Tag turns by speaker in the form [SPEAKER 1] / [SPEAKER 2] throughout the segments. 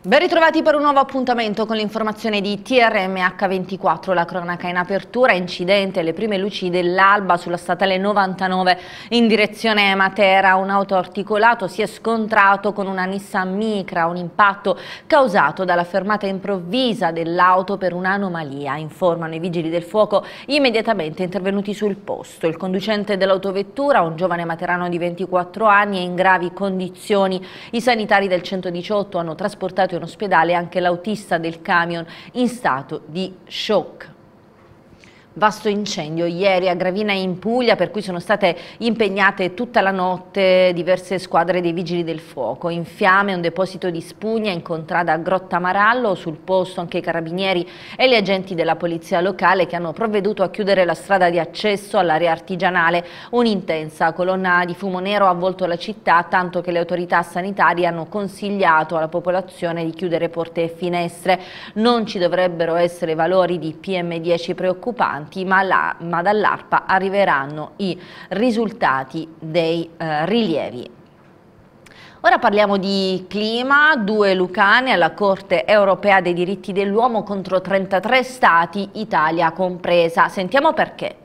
[SPEAKER 1] Ben ritrovati per un nuovo appuntamento con l'informazione di TRMH24, la cronaca in apertura, incidente alle prime luci dell'alba sulla statale 99 in direzione Matera. Un autoarticolato si è scontrato con una Nissan Micra, un impatto causato dalla fermata improvvisa dell'auto per un'anomalia, informano i vigili del fuoco immediatamente intervenuti sul posto. Il conducente dell'autovettura, un giovane materano di 24 anni, è in gravi condizioni. I sanitari del 118 hanno trasportato in ospedale anche l'autista del camion in stato di shock. Vasto incendio ieri a Gravina in Puglia, per cui sono state impegnate tutta la notte diverse squadre dei vigili del fuoco. In fiamme un deposito di spugna in contrada Grotta Marallo, sul posto anche i carabinieri e gli agenti della polizia locale che hanno provveduto a chiudere la strada di accesso all'area artigianale. Un'intensa colonna di fumo nero ha avvolto la città, tanto che le autorità sanitarie hanno consigliato alla popolazione di chiudere porte e finestre. Non ci dovrebbero essere valori di PM10 preoccupanti, ma dall'ARPA arriveranno i risultati dei rilievi. Ora parliamo di clima. 2 lucane alla Corte Europea dei Diritti dell'Uomo contro 33 Stati, Italia compresa. Sentiamo perché.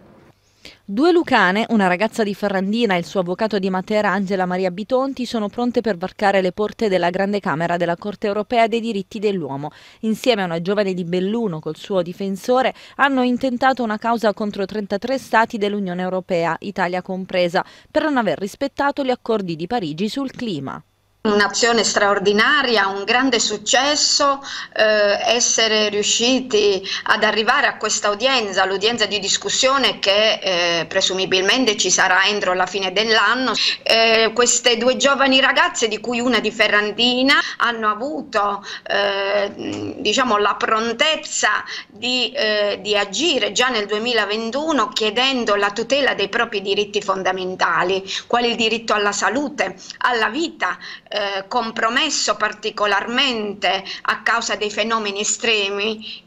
[SPEAKER 2] 2 lucane, una ragazza di Ferrandina e il suo avvocato di Matera Angela Maria Bitonti, sono pronte per varcare le porte della Grande Camera della Corte Europea dei Diritti dell'Uomo. Insieme a una giovane di Belluno col suo difensore hanno intentato una causa contro 33 Stati dell'Unione Europea, Italia compresa, per non aver rispettato gli accordi di Parigi sul clima.
[SPEAKER 3] Un'azione straordinaria, un grande successo, essere riusciti ad arrivare a questa udienza, l'udienza di discussione che presumibilmente ci sarà entro la fine dell'anno. Queste 2 giovani ragazze, di cui una di Ferrandina, hanno avuto diciamo, la prontezza di agire già nel 2021 chiedendo la tutela dei propri diritti fondamentali, quali il diritto alla salute, alla vita, compromesso particolarmente a causa dei fenomeni estremi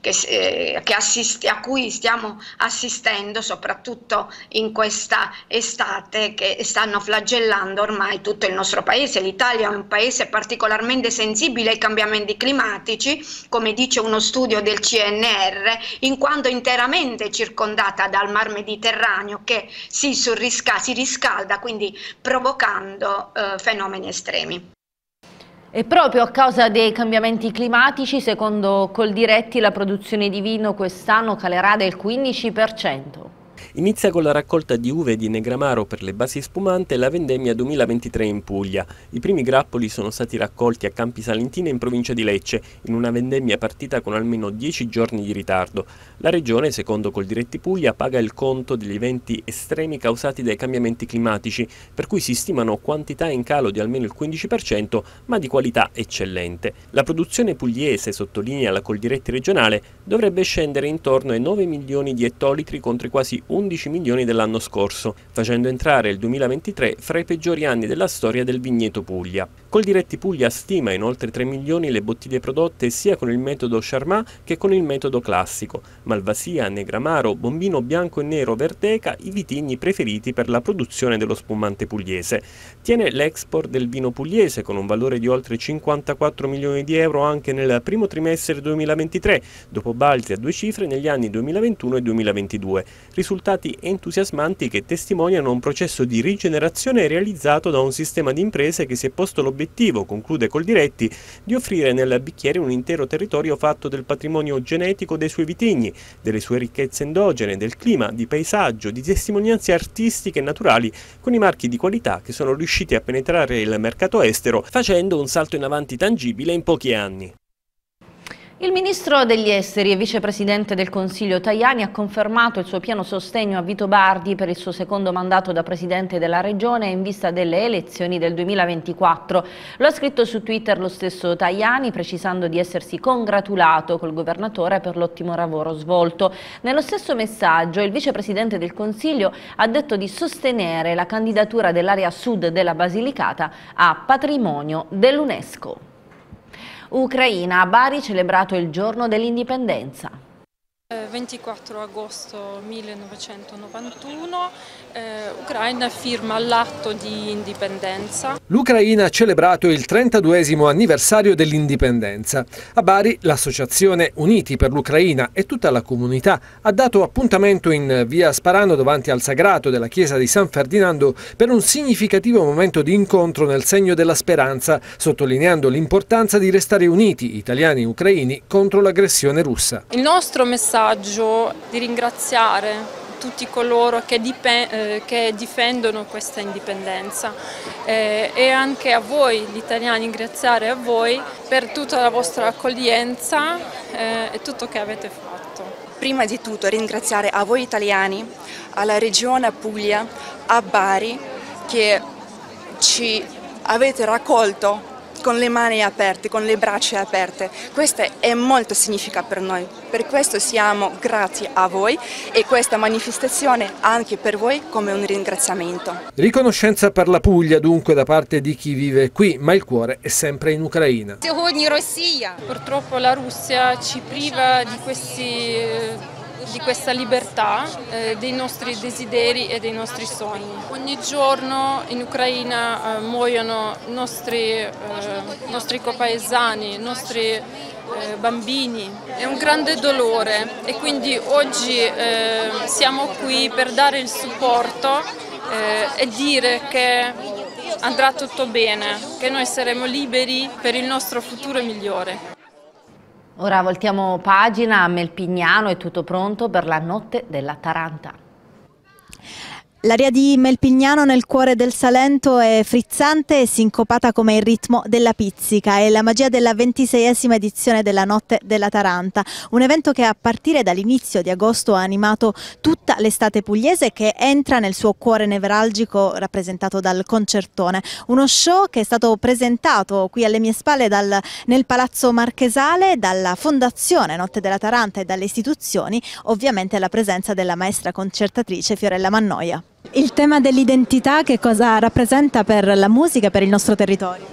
[SPEAKER 3] a cui stiamo assistendo soprattutto in questa estate, che stanno flagellando ormai tutto il nostro paese. L'Italia è un paese particolarmente sensibile ai cambiamenti climatici, come dice uno studio del CNR, in quanto interamente circondata dal Mar Mediterraneo che si riscalda, quindi provocando fenomeni estremi.
[SPEAKER 1] E proprio a causa dei cambiamenti climatici, secondo Coldiretti, la produzione di vino quest'anno calerà del 15%.
[SPEAKER 4] Inizia con la raccolta di uve di Negramaro per le basi spumante la vendemmia 2023 in Puglia. I primi grappoli sono stati raccolti a Campi Salentina in provincia di Lecce, in una vendemmia partita con almeno 10 giorni di ritardo. La regione, secondo Coldiretti Puglia, paga il conto degli eventi estremi causati dai cambiamenti climatici, per cui si stimano quantità in calo di almeno il 15%, ma di qualità eccellente. La produzione pugliese, sottolinea la Coldiretti regionale, dovrebbe scendere intorno ai 9 milioni di ettolitri contro i quasi 11 milioni dell'anno scorso, facendo entrare il 2023 fra i peggiori anni della storia del vigneto Puglia. Coldiretti Puglia stima in oltre 3 milioni le bottiglie prodotte sia con il metodo Charmat che con il metodo classico. Malvasia, Negramaro, Bombino Bianco e Nero, Verdeca, i vitigni preferiti per la produzione dello spumante pugliese. Tiene l'export del vino pugliese con un valore di oltre 54 milioni di euro anche nel primo trimestre 2023, dopo balzi a 2 cifre negli anni 2021 e 2022. Risultati entusiasmanti che testimoniano un processo di rigenerazione realizzato da un sistema di imprese che si è posto l'obiettivo, conclude Coldiretti, di offrire nel bicchiere un intero territorio fatto del patrimonio genetico dei suoi vitigni, delle sue ricchezze endogene, del clima, di paesaggio, di testimonianze artistiche e naturali, con i marchi di qualità che sono riusciti a penetrare il mercato estero, facendo un salto in avanti tangibile in pochi anni.
[SPEAKER 1] Il ministro degli esteri e vicepresidente del Consiglio Tajani ha confermato il suo pieno sostegno a Vito Bardi per il suo secondo mandato da presidente della regione in vista delle elezioni del 2024. Lo ha scritto su Twitter lo stesso Tajani, precisando di essersi congratulato col governatore per l'ottimo lavoro svolto. Nello stesso messaggio il vicepresidente del Consiglio ha detto di sostenere la candidatura dell'area sud della Basilicata a patrimonio dell'UNESCO. Ucraina, a Bari celebrato il giorno dell'indipendenza.
[SPEAKER 5] 24 agosto 1991 Ucraina firma l'atto di indipendenza.
[SPEAKER 6] L'Ucraina ha celebrato il 32esimo anniversario dell'indipendenza. A Bari l'associazione Uniti per l'Ucraina e tutta la comunità ha dato appuntamento in via Sparano davanti al sagrato della chiesa di San Ferdinando per un significativo momento di incontro nel segno della speranza, sottolineando l'importanza di restare uniti, italiani e ucraini, contro l'aggressione russa.
[SPEAKER 5] Il nostro messaggio di ringraziare tutti coloro che difendono questa indipendenza e anche a voi, gli italiani, ringraziare a voi per tutta la vostra accoglienza e tutto che avete fatto.
[SPEAKER 7] Prima di tutto ringraziare a voi italiani, alla regione Puglia, a Bari, che ci avete raccolto con le mani aperte, con le braccia aperte. Questo è molto significa per noi, per questo siamo grati a voi e questa manifestazione anche per voi come un ringraziamento.
[SPEAKER 6] Riconoscenza per la Puglia dunque da parte di chi vive qui, ma il cuore è sempre in Ucraina.
[SPEAKER 5] Purtroppo la Russia ci priva di questa libertà, dei nostri desideri e dei nostri sogni. Ogni giorno in Ucraina muoiono nostri copaesani, nostri bambini. È un grande dolore e quindi oggi siamo qui per dare il supporto e dire che andrà tutto bene, che noi saremo liberi per il nostro futuro migliore.
[SPEAKER 1] Ora voltiamo pagina. A Melpignano è tutto pronto per la notte della Taranta.
[SPEAKER 8] L'aria di Melpignano nel cuore del Salento è frizzante e sincopata come il ritmo della pizzica. È la magia della 26esima edizione della Notte della Taranta, un evento che a partire dall'inizio di agosto ha animato tutta l'estate pugliese, che entra nel suo cuore nevralgico rappresentato dal concertone. Uno show che è stato presentato qui alle mie spalle nel Palazzo Marchesale dalla Fondazione Notte della Taranta e dalle istituzioni, ovviamente alla presenza della maestra concertatrice Fiorella Mannoia. Il tema dell'identità che cosa rappresenta per la musica e per il nostro territorio?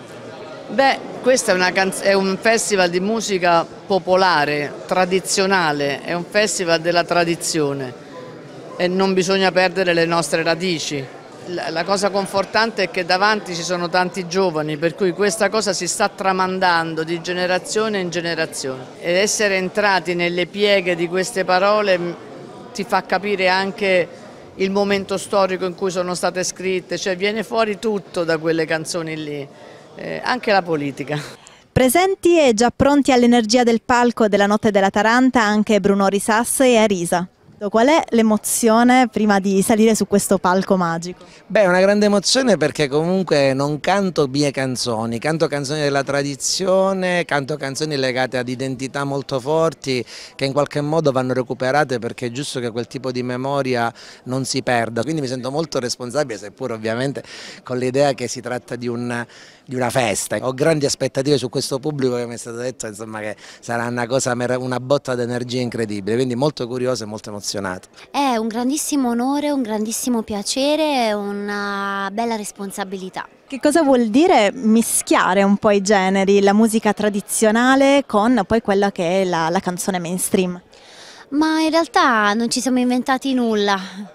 [SPEAKER 9] Beh, questo è un festival di musica popolare, tradizionale, è un festival della tradizione e non bisogna perdere le nostre radici. La cosa confortante è che davanti ci sono tanti giovani, per cui questa cosa si sta tramandando di generazione in generazione. Ed essere entrati nelle pieghe di queste parole ti fa capire anche il momento storico in cui sono state scritte, cioè viene fuori tutto da quelle canzoni lì, anche la politica.
[SPEAKER 8] Presenti e già pronti all'energia del palco della Notte della Taranta anche Bruno Risas e Arisa. Qual è l'emozione prima di salire su questo palco magico?
[SPEAKER 10] Beh, è una grande emozione perché comunque non canto mie canzoni, canto canzoni della tradizione, canto canzoni legate ad identità molto forti che in qualche modo vanno recuperate, perché è giusto che quel tipo di memoria non si perda. Quindi mi sento molto responsabile, seppur ovviamente con l'idea che si tratta di una festa. Ho grandi aspettative su questo pubblico, che mi è stato detto insomma che sarà una botta d'energia incredibile, quindi molto curioso e molto emozionato.
[SPEAKER 11] È un grandissimo onore, un grandissimo piacere e una bella responsabilità.
[SPEAKER 8] Che cosa vuol dire mischiare un po' i generi, la musica tradizionale con poi quella che è la canzone mainstream?
[SPEAKER 11] Ma in realtà non ci siamo inventati nulla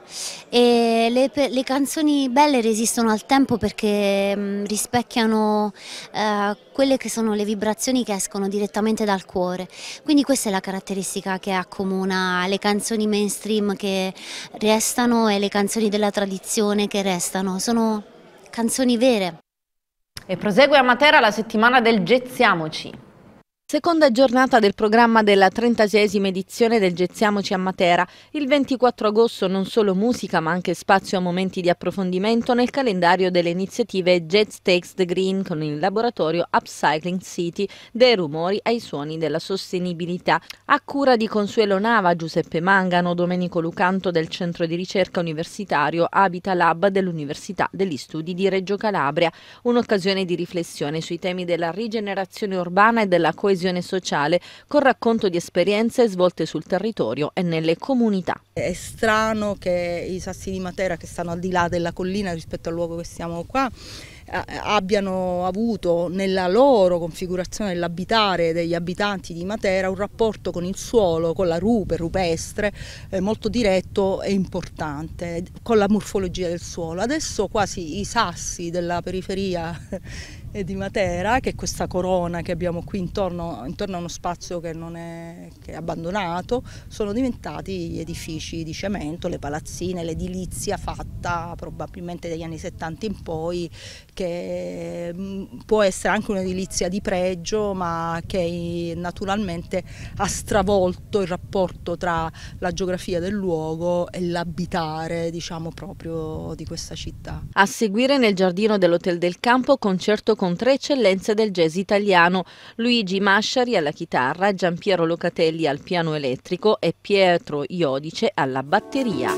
[SPEAKER 11] e le canzoni belle resistono al tempo perché rispecchiano quelle che sono le vibrazioni che escono direttamente dal cuore. Quindi questa è la caratteristica che accomuna le canzoni mainstream che restano e le canzoni della tradizione che restano. Sono canzoni vere.
[SPEAKER 1] E prosegue a Matera la settimana del Gezziamoci.
[SPEAKER 2] Seconda giornata del programma della 36esima edizione del Gezziamoci a Matera. Il 24 agosto non solo musica ma anche spazio a momenti di approfondimento nel calendario delle iniziative Jazz Takes the Green con il laboratorio Upcycling City, dai rumori ai suoni della sostenibilità. A cura di Consuelo Nava, Giuseppe Mangano, Domenico Lucanto del Centro di Ricerca Universitario Habita Lab dell'Università degli Studi di Reggio Calabria. Un'occasione di riflessione sui temi della rigenerazione urbana e della coesione sociale, con racconto di esperienze svolte sul territorio e nelle comunità.
[SPEAKER 12] È strano che i sassi di Matera, che stanno al di là della collina rispetto al luogo che siamo qua, abbiano avuto nella loro configurazione dell'abitare degli abitanti di Matera un rapporto con il suolo, con la rupe rupestre molto diretto e importante, con la morfologia del suolo. Adesso quasi i sassi della periferia di Matera, che è questa corona che abbiamo qui intorno a uno spazio che è abbandonato, sono diventati gli edifici di cemento, le palazzine, l'edilizia fatta probabilmente dagli anni 70 in poi, che può essere anche un'edilizia di pregio, ma che naturalmente ha stravolto il rapporto tra la geografia del luogo e l'abitare, diciamo, proprio di questa città.
[SPEAKER 2] A seguire nel giardino dell'Hotel del Campo concerto con 3 eccellenze del jazz italiano: Luigi Masciari alla chitarra, Giampiero Locatelli al piano elettrico e Pietro Iodice alla batteria.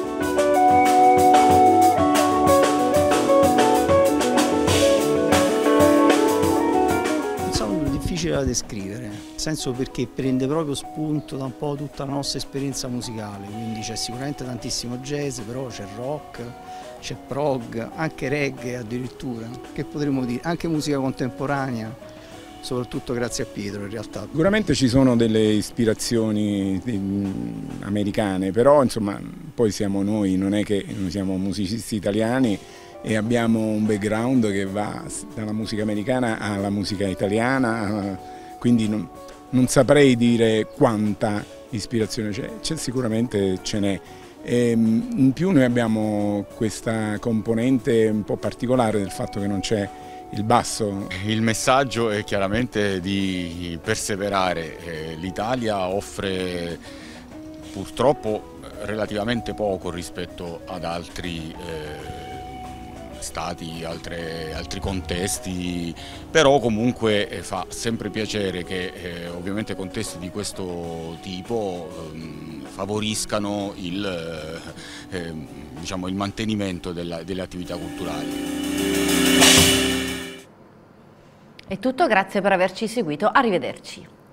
[SPEAKER 13] Difficile da descrivere, nel senso perché prende proprio spunto da un po' tutta la nostra esperienza musicale, quindi c'è sicuramente tantissimo jazz, però c'è rock, c'è prog, anche reggae addirittura, che potremmo dire, anche musica contemporanea, soprattutto grazie a Pietro in realtà.
[SPEAKER 14] Sicuramente ci sono delle ispirazioni americane, però insomma poi siamo noi, non è che noi siamo musicisti italiani e abbiamo un background che va dalla musica americana alla musica italiana, quindi non saprei dire quanta ispirazione c'è, sicuramente ce n'è. In più noi abbiamo questa componente un po' particolare del fatto che non c'è il basso.
[SPEAKER 15] Il messaggio è chiaramente di perseverare. L'Italia offre purtroppo relativamente poco rispetto ad altri stati, altri contesti, però comunque fa sempre piacere che ovviamente contesti di questo tipo favoriscano diciamo, il mantenimento delle attività culturali.
[SPEAKER 1] È tutto, grazie per averci seguito, arrivederci.